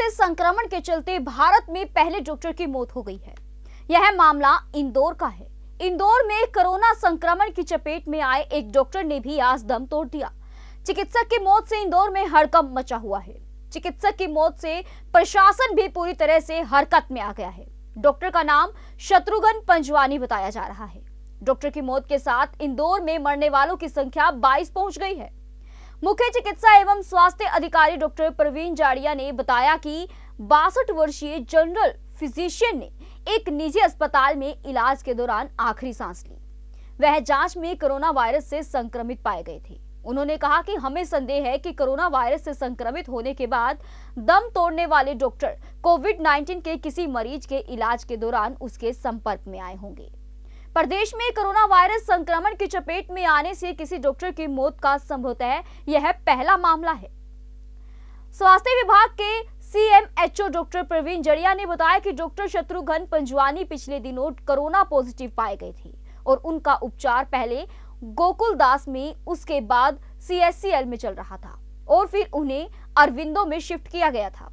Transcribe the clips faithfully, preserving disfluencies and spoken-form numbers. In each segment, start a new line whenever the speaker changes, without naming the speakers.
Virus संक्रमण के चलते भारत में पहले डॉक्टर की मौत हो गई है। यह मामला इंदौर का है। इंदौर में कोरोना संक्रमण की चपेट में आए एक डॉक्टर ने भी आज दम तोड़ दिया। चिकित्सक की मौत से इंदौर में हड़कंप मचा हुआ है। चिकित्सक की मौत से प्रशासन भी पूरी तरह से हरकत में आ गया है। डॉक्टर का नाम शत्रुघ्न पंजवानी बताया जा रहा है। डॉक्टर की मौत के साथ इंदौर में मरने वालों की संख्या बाईस पहुंच गई है। मुख्य चिकित्सा एवं स्वास्थ्य अधिकारी डॉक्टर प्रवीण जाड़िया ने बताया कि बासठ वर्षीय जनरल फिजिशियन ने एक निजी अस्पताल में इलाज के दौरान आखिरी सांस ली। वह जांच में कोरोना वायरस से संक्रमित पाए गए थे। उन्होंने कहा कि हमें संदेह है कि कोरोना वायरस से संक्रमित होने के बाद दम तोड़ने वाले डॉक्टर कोविड उन्नीस के किसी मरीज के इलाज के दौरान उसके संपर्क में आए होंगे। प्रदेश में कोरोना वायरस संक्रमण की चपेट में आने से किसी डॉक्टर की मौत का संभवतः यह पहला मामला है। स्वास्थ्य विभाग के सीएमएचओ डॉक्टर प्रवीण जाड़िया ने बताया कि डॉक्टर शत्रुघ्न पंजवानी पिछले दिनों कोरोना पॉजिटिव पाए गए थे और उनका उपचार पहले गोकुलदास में, उसके बाद सीएचसीएल में चल रहा था और फिर उन्हें अरविंदो में शिफ्ट किया गया था,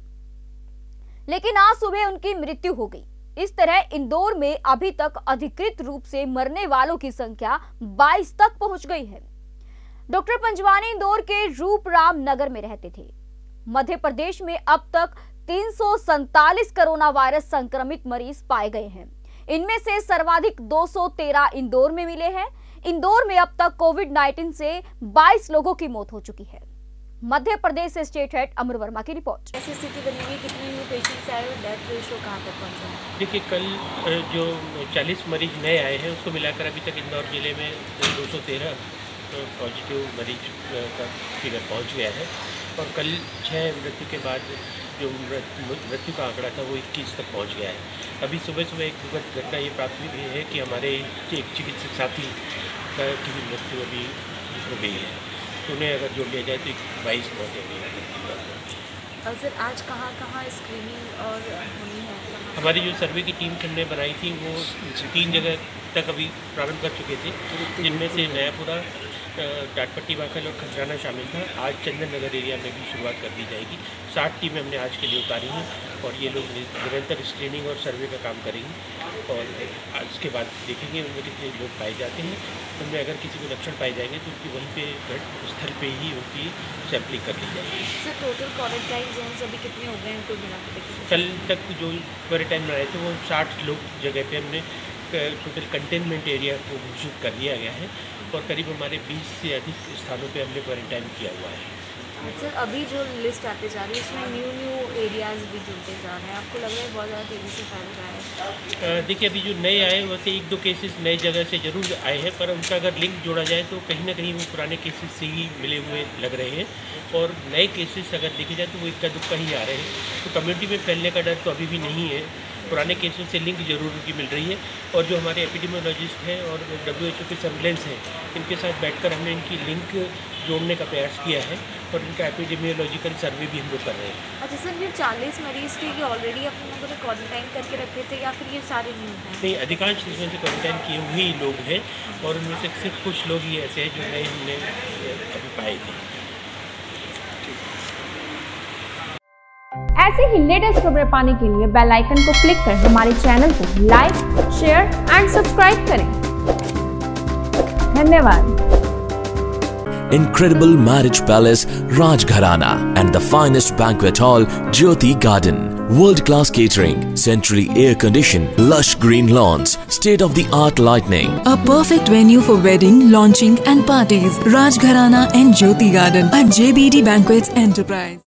लेकिन आज सुबह उनकी मृत्यु हो गई। इस तरह इंदौर में अभी तक अधिकृत रूप से मरने वालों की संख्या बाईस तक पहुंच गई है। डॉक्टर पंजवानी इंदौर के रूपराम नगर में रहते थे। मध्य प्रदेश में अब तक तीन सौ सैंतालीस कोरोना वायरस संक्रमित मरीज पाए गए हैं। इनमें से सर्वाधिक दो सौ तेरह इंदौर में मिले हैं। इंदौर में अब तक कोविड उन्नीस से बाईस लोगों की मौत हो चुकी है। मध्य प्रदेश से स्टेट हेड अमर वर्मा की रिपोर्ट।
कैसी स्थिति बनी हुई, कितने न्यू पेशेंट्स आए और डेथ रेशियो कहां तक पहुंचा है?
देखिए, कल जो चालीस मरीज नए आए हैं उसको मिलाकर अभी तक इंदौर जिले में दो सौ तेरह पॉजिटिव मरीज का फिगर पहुंच गया है और कल छः मृत्यु के बाद जो मृत्यु का आंकड़ा था वो इक्कीस तक पहुंच गया है। अभी सुबह सुबह एक दुखद घटना ये प्राप्त हुई है कि हमारे एक चिकित्सक साथी का की भी मृत्यु अभी हो गई है। तो उन्हें अगर जोड़ लिया जाए तो बाईस मौतें हुई हैं।
और सर आज कहाँ कहाँ स्क्रीनिंग और होनी है?
हमारी जो सर्वे की टीम हमने बनाई थी वो तीन जगह तक अभी प्रारंभ कर चुके थे, जिनमें से नयापुरा, टाटपट्टी बाकल और खजराना शामिल था। आज चंदन नगर एरिया में भी शुरुआत कर दी जाएगी। साठ टीमें हमने आज के लिए उतारी हैं और ये लोग निरंतर स्क्रीनिंग और सर्वे का काम करेंगे और उसके बाद देखेंगे उनमें कितने लोग पाए जाते हैं। उनमें अगर किसी को लक्षण पाए जाएंगे तो उनकी वहीं पे स्थल पे ही उनकी सैंपलिंग कर ली जाएगी।
सर टोटल क्वारंटाइन जोन्स अभी कितने हो गए हैं उनको मिला के?
कल तक जो क्वारंटाइन बनाए थे वो साठ लोग जगह पे हमने टोटल कंटेनमेंट एरिया को घोषित कर दिया गया है और करीब हमारे बीस से अधिक स्थानों पे हमने क्वारंटाइन किया हुआ है।
सर अभी जो लिस्ट आते जा रही है इसमें न्यू न्यू एरियाज भी जुड़ते जा रहे हैं, आपको लग रहा है बहुत ज़्यादा तेज़ी से फैल रहा है?
देखिए, अभी जो नए आए वैसे एक दो केसेस नई जगह से जरूर आए हैं, पर उनका अगर लिंक जोड़ा जाए तो कहीं ना कहीं वो पुराने केसेस से ही मिले हुए लग रहे हैं और नए केसेस अगर देखे जाए तो वो इक्का दुक्का ही आ रहे हैं। तो कम्युनिटी में फैलने का डर तो अभी भी नहीं है। पुराने केसेस से लिंक जरूर उनकी मिल रही है और जो हमारे एपिडेमियोलॉजिस्ट हैं और डब्ल्यू एच ओ के सर्विलेंस हैं, इनके साथ बैठकर हमने इनकी लिंक जोड़ने का प्रयास किया है और इनका एपिडेमियोलॉजिकल सर्वे भी हम लोग कर रहे हैं।
अच्छा सर, ये चालीस मरीज थे, ये ऑलरेडी अपने लोगों ने क्वारंटाइन करके रखे थे या फिर ये सारे न्यू हैं?
नहीं, अधिकांश इसमें से क्वारंटाइन किए हुए ही लोग हैं और उनमें से सिर्फ कुछ लोग ही ऐसे हैं जो नए हमने अभी पाए थे।
ऐसे ही लेटेस्ट खबरें पाने के लिए बेल आइकन को क्लिक कर हमारे चैनल को लाइक, शेयर एंड सब्सक्राइब करें। धन्यवाद।
Incredible marriage palace Rajgharana and the finest banquet hall Jyoti Garden. World-class catering, centrally air-conditioned, lush green lawns, state-of-the-art lighting.
A perfect venue for wedding, launching and parties. Rajgharana and Jyoti Garden at J B D Banquets Enterprise.